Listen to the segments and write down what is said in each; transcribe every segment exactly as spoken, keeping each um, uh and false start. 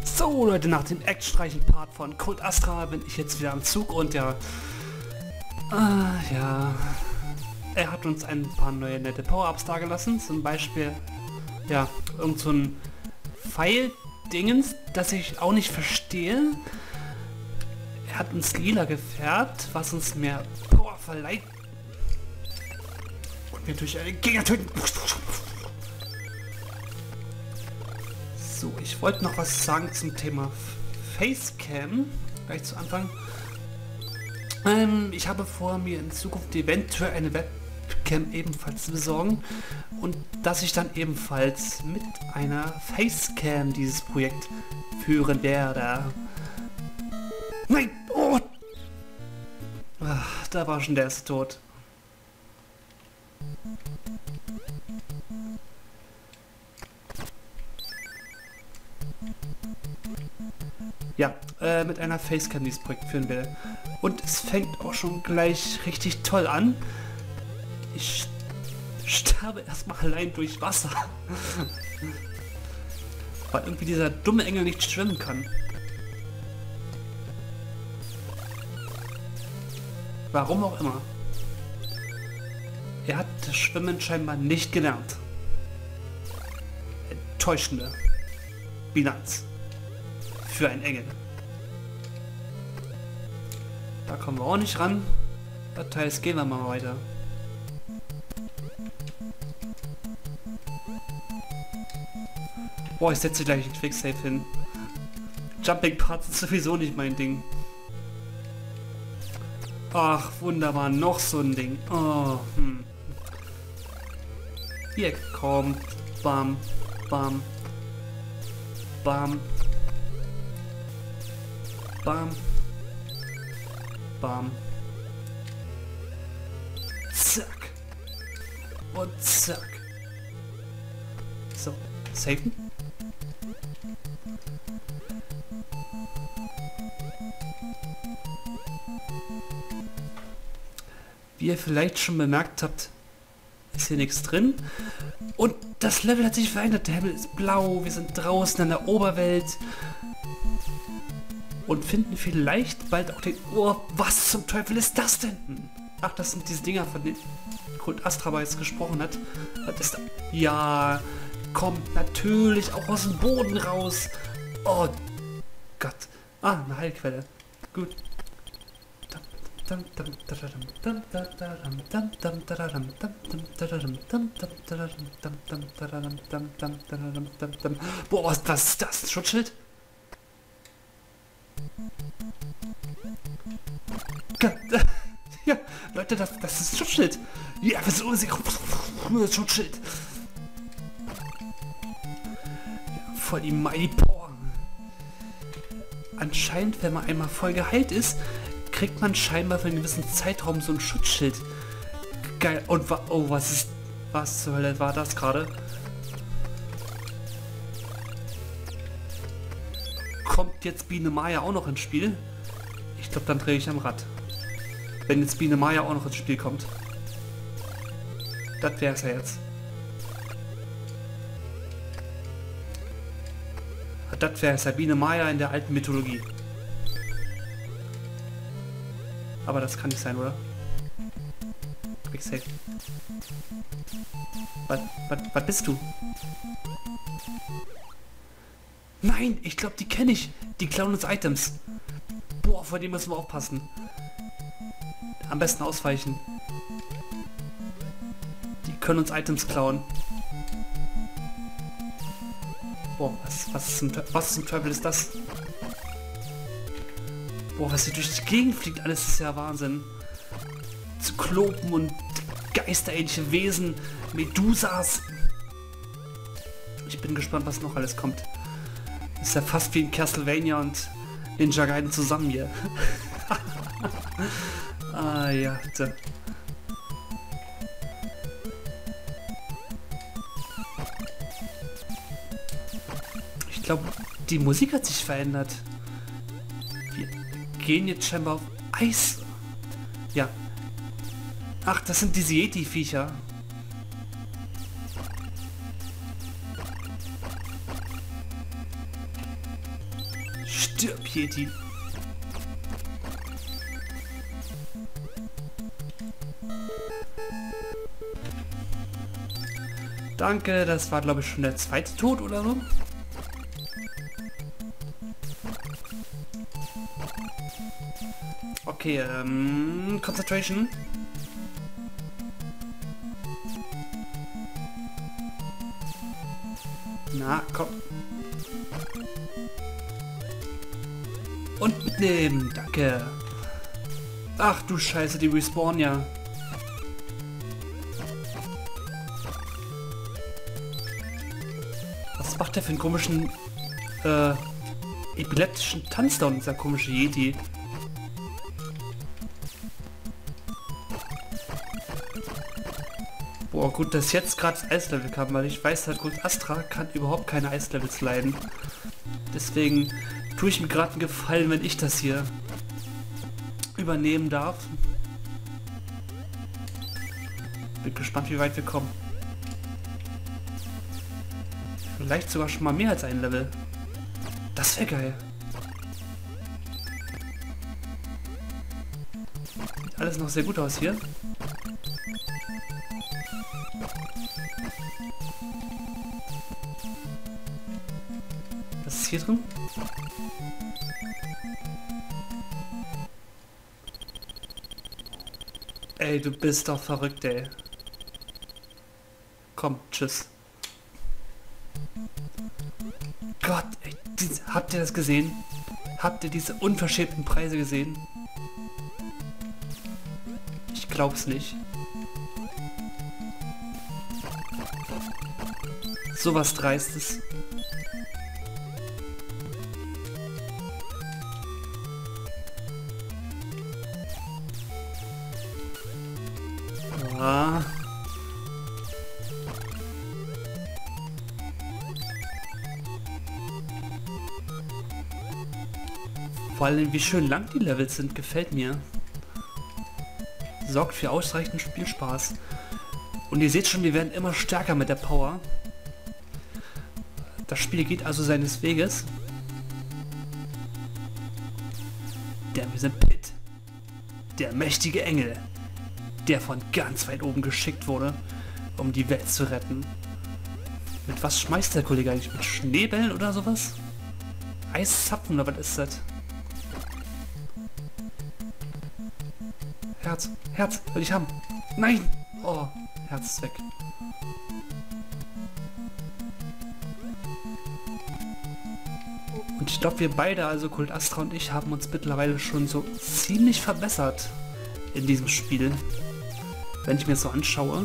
So Leute, nach dem actionreichen Part von Code Astra bin ich jetzt wieder am Zug und ja, äh, ja, er hat uns ein paar neue nette Power-Ups dagelassen, zum Beispiel, ja, irgend so ein Pfeil-Dingens, das ich auch nicht verstehe. Er hat uns lila gefärbt, was uns mehr Power verleiht und wir durch einen Gegner töten. So, ich wollte noch was sagen zum Thema Facecam, gleich zu Anfang. Ähm, ich habe vor, mir in Zukunft eventuell eine Webcam ebenfalls zu besorgen und dass ich dann ebenfalls mit einer Facecam dieses Projekt führen werde. Nein! Oh! Ach, da war schon der erste tot. Ja, äh, mit einer Facecam dieses Projekt führen will. Und es fängt auch schon gleich richtig toll an. Ich sterbe erstmal allein durch Wasser. Weil irgendwie dieser dumme Engel nicht schwimmen kann. Warum auch immer. Er hat das Schwimmen scheinbar nicht gelernt. Enttäuschende Bilanz. Für einen Engel. Da kommen wir auch nicht ran. Das heißt, gehen wir mal weiter. Boah, ich setze gleich einen Quicksave hin. Jumping Parts ist sowieso nicht mein Ding. Ach, wunderbar, noch so ein Ding. Oh, hm. Hier kommt. Bam, bam, bam. Bam. Bam. Zack. Und zack. So, safen. Wie ihr vielleicht schon bemerkt habt, ist hier nichts drin. Und das Level hat sich verändert. Der Himmel ist blau. Wir sind draußen in der Oberwelt. Und finden vielleicht bald auch den... Oh, was zum Teufel ist das denn? Ach, das sind diese Dinger, von denen Code Astra jetzt gesprochen hat. Was ist da? Ja, kommt natürlich auch aus dem Boden raus. Oh Gott. Ah, eine Heilquelle. Gut. Boah, was, was ist das? Ein Schutzschild? Ja, Leute, das, das ist Schutzschild. Ja, was ist das Schutzschild? Ja, voll die Mighty Power. Anscheinend, wenn man einmal voll geheilt ist, kriegt man scheinbar für einen gewissen Zeitraum so ein Schutzschild. Geil. Und wa oh, was ist... Was zur Hölle war das gerade? Kommt jetzt Biene Maya auch noch ins Spiel? Ich glaube, dann drehe ich am Rad. Wenn jetzt Biene Maya auch noch ins Spiel kommt. Das wäre es ja jetzt. Das wäre es ja, Biene Maya in der alten Mythologie. Aber das kann nicht sein, oder? Quick Save. Was, was, was bist du? Nein, ich glaube, die kenne ich. Die klauen uns Items. Boah, vor dem müssen wir aufpassen. Am besten ausweichen. Die können uns Items klauen. Boah, was, was, zum, was zum Teufel ist das? Boah, was hier durch die Gegend fliegt, alles ist ja Wahnsinn. Zyklopen und geisterähnliche Wesen, Medusas. Ich bin gespannt, was noch alles kommt. Ist ja fast wie in Castlevania und Ninja Gaiden zusammen hier. Ah ja, da. Ich glaube, die Musik hat sich verändert. Wir gehen jetzt scheinbar auf Eis. Ja. Ach, das sind diese Yeti-Viecher. Stirb, Yeti. Danke, das war glaube ich schon der zweite Tod oder so. Okay, ähm, Concentration. Na, komm. Und mitnehmen, danke. Ach du Scheiße, die respawnen ja. Was macht der für einen komischen, äh, epileptischen Tanz da und dieser komische Yeti? Boah, gut, dass jetzt gerade das Eislevel kam, weil ich weiß, halt gut, Astra kann überhaupt keine Eislevels leiden. Deswegen tue ich mir gerade einen Gefallen, wenn ich das hier übernehmen darf. Bin gespannt, wie weit wir kommen. Vielleicht sogar schon mal mehr als ein Level. Das wäre geil. Sieht alles noch sehr gut aus hier. Was ist hier drin? Ey, du bist doch verrückt, ey. Komm, tschüss. Gott, ey, dies, habt ihr das gesehen? Habt ihr diese unverschämten Preise gesehen? Ich glaub's nicht. Sowas Dreistes. Ah. Vor allem, wie schön lang die Levels sind, gefällt mir. Sorgt für ausreichend Spielspaß. Und ihr seht schon, wir werden immer stärker mit der Power. Das Spiel geht also seines Weges. Der wir sind Pit. Der mächtige Engel. Der von ganz weit oben geschickt wurde, um die Welt zu retten. Mit was schmeißt der Kollege eigentlich? Mit Schneebällen oder sowas? Eiszapfen oder was ist das? Herz, Herz, will ich haben. Nein! Oh, Herz ist weg. Und ich glaube, wir beide, also Kult Astra und ich, haben uns mittlerweile schon so ziemlich verbessert in diesem Spiel. Wenn ich mir das so anschaue.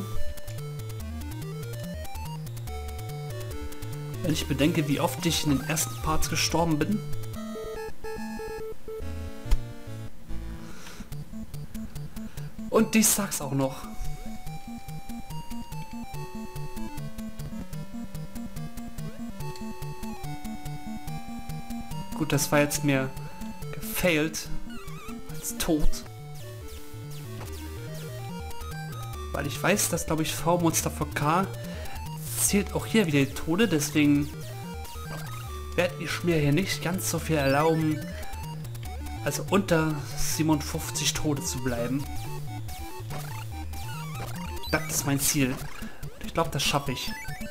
Wenn ich bedenke, wie oft ich in den ersten Parts gestorben bin. Und ich sag's auch noch. Gut, das war jetzt mehr gefailt als tot. Weil ich weiß, dass, glaube ich, V-Monster V K zählt auch hier wieder die Tode, deswegen werde ich mir hier nicht ganz so viel erlauben, also unter siebenundfünfzig Tode zu bleiben. Das ist mein Ziel. Und ich glaube, das schaffe ich.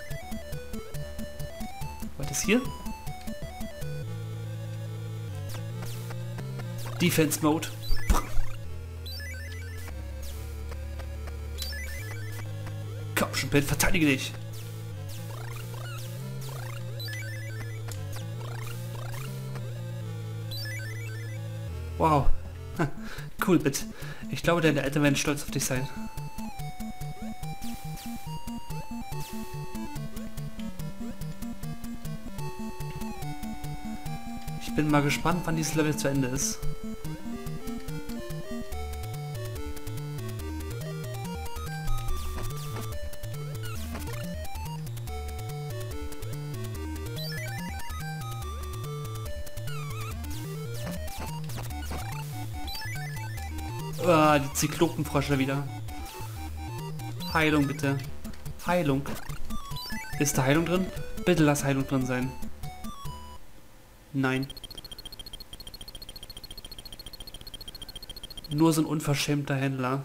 Was ist hier? Defense Mode. Komm schon, Bild, verteidige dich. Wow. Cool, Bit. Ich glaube, deine Eltern werden stolz auf dich sein. Ich bin mal gespannt, wann dieses Level zu Ende ist. Ah, die Zyklopenfrösche wieder. Heilung bitte. Heilung. Ist da Heilung drin? Bitte lass Heilung drin sein. Nein. Nur so ein unverschämter Händler.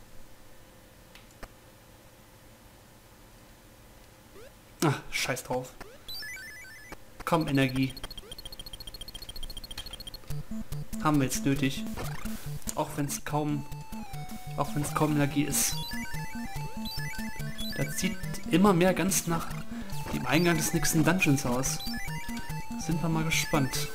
Ach, scheiß drauf. Komm, Energie. Haben wir jetzt nötig. Auch wenn es kaum... Auch wenn es kaum Energie ist. Das sieht immer mehr ganz nach dem Eingang des nächsten Dungeons aus. Sind wir mal gespannt.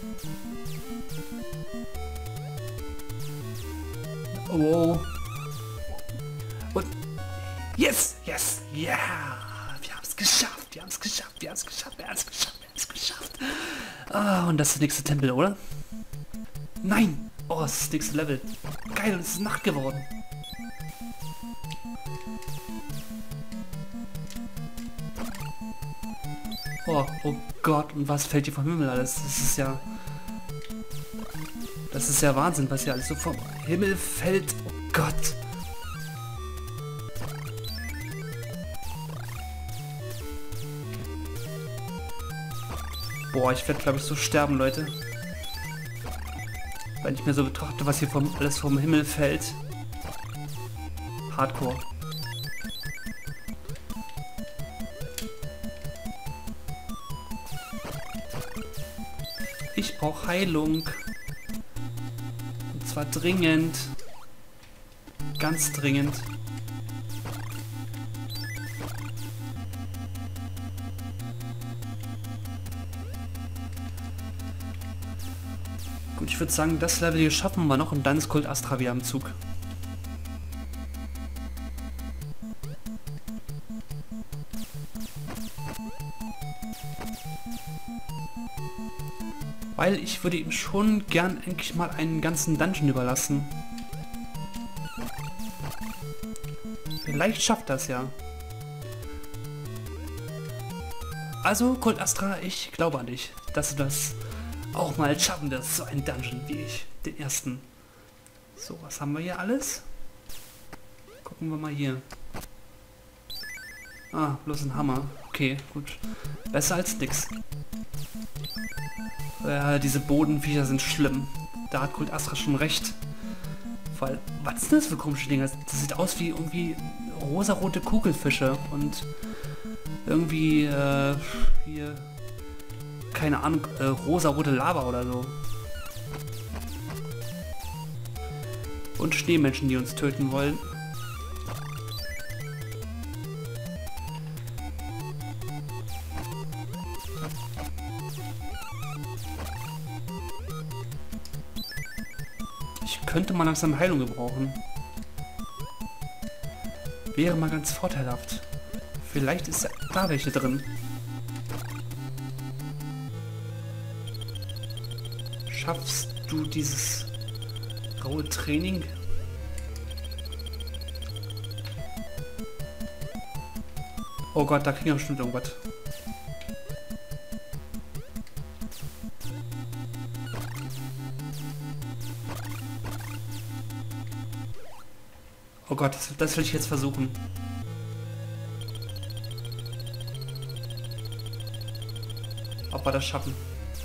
Oh. Und... Yes! Yes! Ja! Yeah. Wir haben es geschafft! Wir haben es geschafft! Wir haben es geschafft! Wir haben es geschafft! Wir haben es geschafft! Ah, und das ist der nächste Tempel, oder? Nein! Oh, das ist das nächste Level. Geil, und es ist Nacht geworden. Oh, oh Gott, und was fällt hier vom Himmel alles? Das ist ja... Das ist ja Wahnsinn, was hier alles so vom Himmel fällt. Oh Gott. Boah, ich werde, glaube ich, so sterben, Leute. Wenn ich mir so betrachte, was hier vom, alles vom Himmel fällt. Hardcore. Ich brauche Heilung. Und zwar dringend. Ganz dringend. Gut, ich würde sagen, das Level hier schaffen wir noch und dann ist Kult Astra wieder am Zug. Weil ich würde ihm schon gern eigentlich mal einen ganzen Dungeon überlassen. Vielleicht schafft das ja. Also, Kult Astra, ich glaube an dich, dass du das auch mal schaffen wirst, so einen Dungeon wie ich, den ersten. So, was haben wir hier alles? Gucken wir mal hier. Ah, bloß ein Hammer. Okay, gut. Besser als nix. Äh, diese Bodenviecher sind schlimm. Da hat Kult Astra schon recht. Weil, was ist das für komische Dinger? Das sieht aus wie irgendwie rosarote Kugelfische und irgendwie, äh, hier, keine Ahnung, äh, rosarote Lava oder so. Und Schneemenschen, die uns töten wollen. Ich könnte mal langsam Heilung gebrauchen. Wäre mal ganz vorteilhaft. Vielleicht ist da welche drin. Schaffst du dieses raue Training? Oh Gott, da kriegen wir bestimmt irgendwas. Oh Gott, das, das will ich jetzt versuchen. Ob wir das schaffen?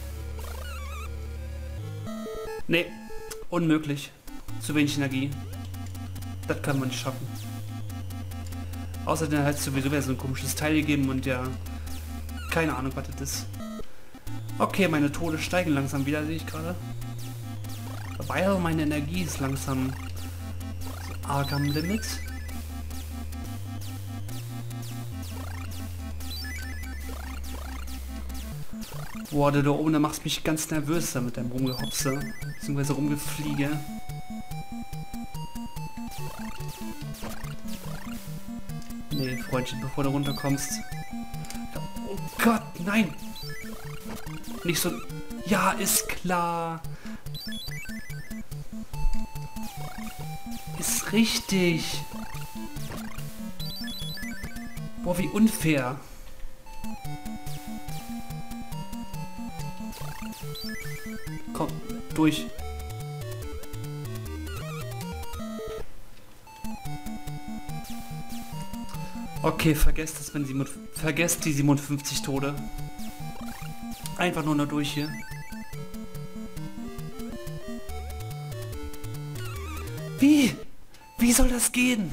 Nee, unmöglich. Zu wenig Energie. Das kann man nicht schaffen. Außerdem hat es sowieso wieder so ein komisches Teil gegeben und ja, keine Ahnung, was das ist. Okay, meine Tode steigen langsam wieder, sehe ich gerade. Weil meine Energie ist langsam so arg am Limit. Boah, du da oben, da machst mich ganz nervös da mit deinem Rumgehopse, beziehungsweise Rumgefliege. Nee, Freundchen, bevor du runterkommst. Oh Gott, nein! Nicht so... Ja, ist klar! Ist richtig! Boah, wie unfair! Komm, durch. Okay, vergesst das, wenn sie vergesst die siebenundfünfzig Tode. Einfach nur noch durch hier. Wie? Wie soll das gehen?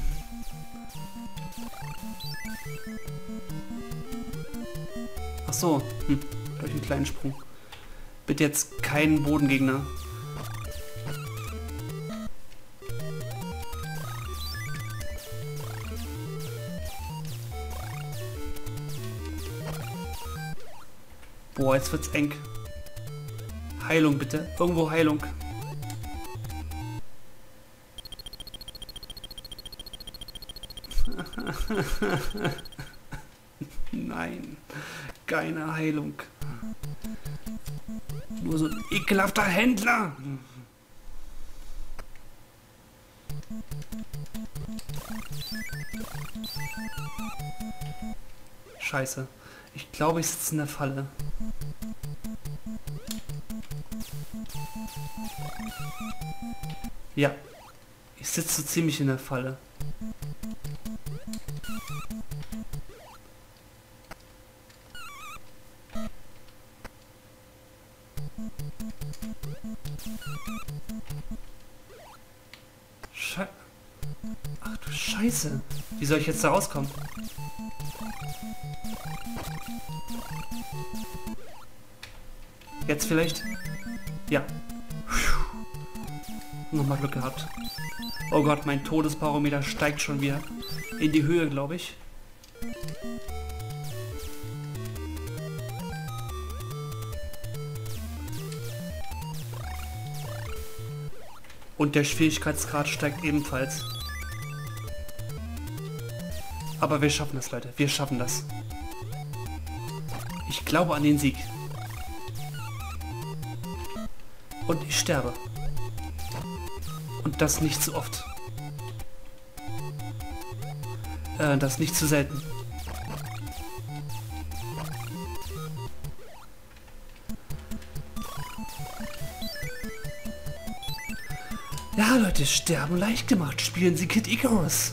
Ach so, hm, durch einen kleinen Sprung. Bitte jetzt kein Bodengegner. Boah, jetzt wird's eng. Heilung bitte. Irgendwo Heilung. Nein, keine Heilung. Nur so ein ekelhafter Händler. Scheiße. Ich glaube, ich sitze in der Falle. Ja. Ich sitze so ziemlich in der Falle. Sche Ach du Scheiße. Wie soll ich jetzt da rauskommen? Jetzt vielleicht? Ja. Nochmal Glück gehabt. Oh Gott, mein Todesbarometer steigt schon wieder in die Höhe, glaube ich. Und der Schwierigkeitsgrad steigt ebenfalls. Aber wir schaffen das, Leute. Wir schaffen das. Ich glaube an den Sieg. Und ich sterbe. Und das nicht zu oft. Äh, das nicht zu selten. Ja, Leute, sterben leicht gemacht. Spielen Sie Kid Icarus.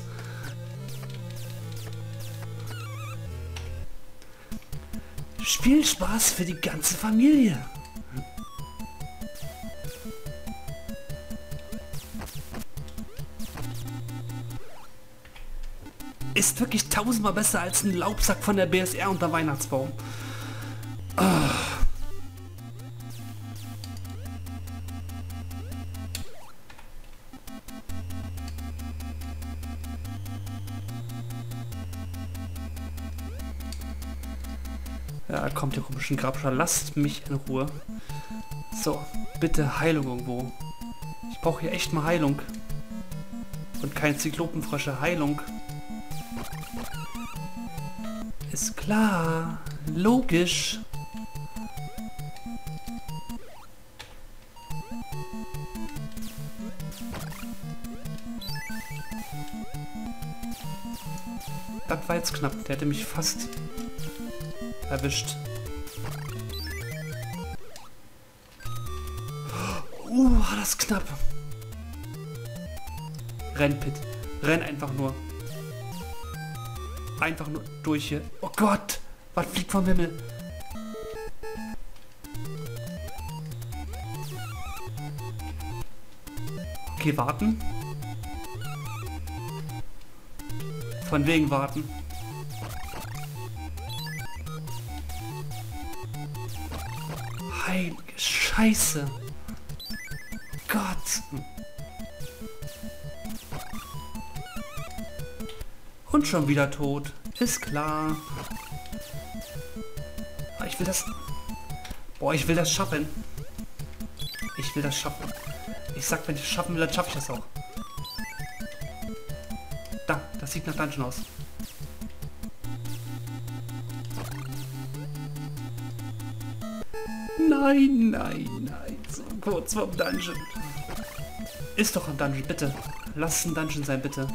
Spielspaß für die ganze Familie. Ist wirklich tausendmal besser als ein Laubsack von der B S R unter Weihnachtsbaum. Oh. Ja, kommt der komischen Grabscher. Lasst mich in Ruhe. So, bitte Heilung irgendwo. Ich brauche hier echt mal Heilung. Und kein Zyklopenfrösche. Heilung. Ist klar. Logisch. Das war jetzt knapp. Der hätte mich fast erwischt. Uh, war das knapp. Renn, Pit. Renn einfach nur. Einfach nur durch hier. Oh Gott! Was fliegt vom Himmel? Okay, warten. Von wegen warten. Heilige Scheiße. Gott. Und schon wieder tot. Ist klar. Aber ich will das... Boah, ich will das schaffen. Ich will das schaffen. Ich sag, wenn ich es schaffen will, dann schaffe ich das auch. Da, das sieht nach Dungeon aus. Nein, nein, nein. So kurz vorm Dungeon. Ist doch ein Dungeon, bitte. Lass es ein Dungeon sein, bitte.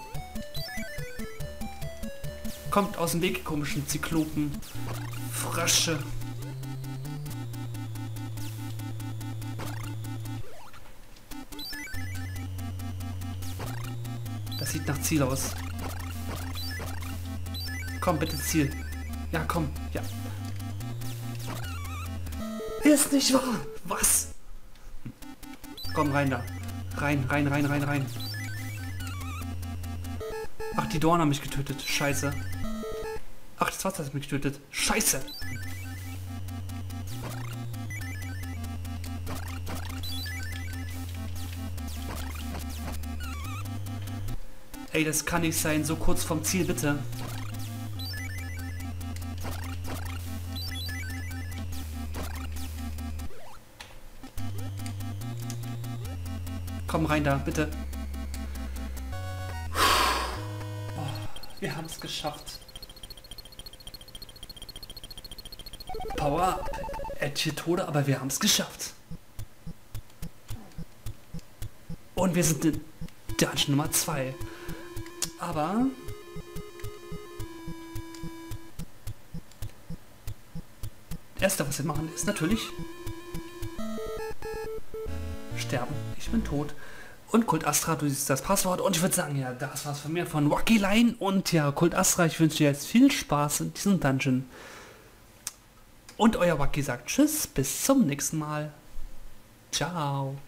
Kommt aus dem Weg, komischen Zyklopen. Frösche. Das sieht nach Ziel aus. Komm, bitte Ziel. Ja, komm. Ja. Ist nicht wahr. Was? Komm rein da. Rein, rein, rein, rein, rein. Ach, die Dorn haben mich getötet. Scheiße. Ach, das Wasser hat mich getötet. Scheiße. Ey, das kann nicht sein. So kurz vom Ziel, bitte. Komm rein da, bitte. Oh, wir haben es geschafft. Power up. Etliche Tode, aber wir haben es geschafft. Und wir sind in Dungeon Nummer zwei. Aber... das Erste, was wir machen, ist natürlich... sterben. Ich bin tot. Und Kult Astra, du siehst das Passwort. Und ich würde sagen, ja, das war's von mir, von Wacky Line. Und ja, Kult Astra, ich wünsche dir jetzt viel Spaß in diesem Dungeon. Und euer Wacky sagt Tschüss, bis zum nächsten Mal. Ciao.